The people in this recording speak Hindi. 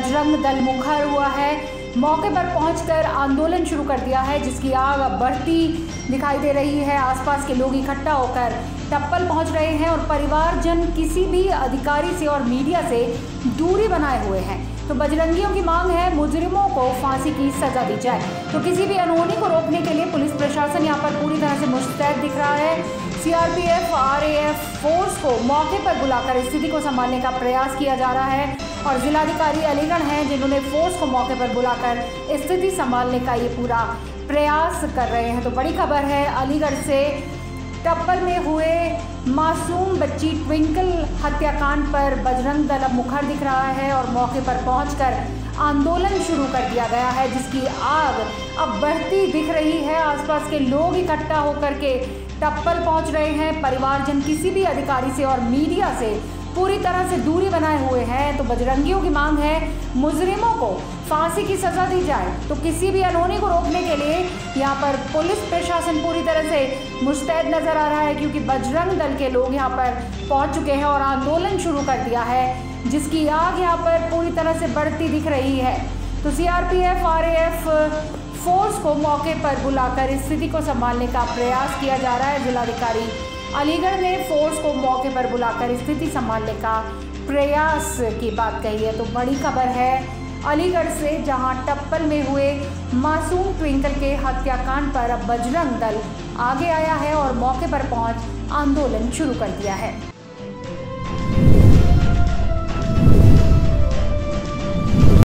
बजरंग दल मुखर हुआ है, मौके पर पहुंचकर आंदोलन शुरू कर दिया है, जिसकी आग बढ़ती दिखाई दे रही है। आसपास के लोग इकट्ठा होकर टप्पल पहुंच रहे हैं और परिवारजन किसी भी अधिकारी से और मीडिया से दूरी बनाए हुए हैं। तो बजरंगियों की मांग है मुजरिमों को फांसी की सजा दी जाए। तो किसी भी अनहोनी को रोकने के लिए पुलिस प्रशासन यहाँ पर पूरी तरह से मुस्तैद दिख रहा है। सीआरपीएफ, आरएएफ फोर्स को मौके पर बुलाकर स्थिति को संभालने का प्रयास किया जा रहा है और जिलाधिकारी अलीगढ़ हैं जिन्होंने फोर्स को मौके पर बुलाकर स्थिति संभालने का ये पूरा प्रयास कर रहे हैं। तो बड़ी खबर है अलीगढ़ से, टप्पल में हुए मासूम बच्ची ट्विंकल हत्याकांड पर बजरंग दल अब मुखर दिख रहा है और मौके पर पहुंचकर आंदोलन शुरू कर दिया गया है, जिसकी आग अब बढ़ती दिख रही है। आसपास के लोग इकट्ठा होकर के टप्पल पहुंच रहे हैं। परिवारजन किसी भी अधिकारी से और मीडिया से पूरी तरह से दूरी बनाए हुए हैं। तो बजरंगियों की मांग है मुजरिमों को फांसी की सजा दी जाए। तो किसी भी अनहोनी को रोकने के लिए यहाँ पर पुलिस प्रशासन पूरी तरह से मुस्तैद नजर आ रहा है, क्योंकि बजरंग दल के लोग यहाँ पर पहुँच चुके हैं और आंदोलन शुरू कर दिया है, जिसकी आग यहाँ पर पूरी तरह से बढ़ती दिख रही है। तो सीआरपीएफ, आरएएफ फोर्स को मौके पर बुलाकर स्थिति को संभालने का प्रयास किया जा रहा है। जिलाधिकारी अलीगढ़ ने फोर्स को मौके पर बुलाकर स्थिति संभालने का प्रयास की बात कही है। तो बड़ी खबर है अलीगढ़ से, जहां टप्पल में हुए मासूम ट्विंकल के हत्याकांड पर अब बजरंग दल आगे आया है और मौके पर पहुंच आंदोलन शुरू कर दिया है।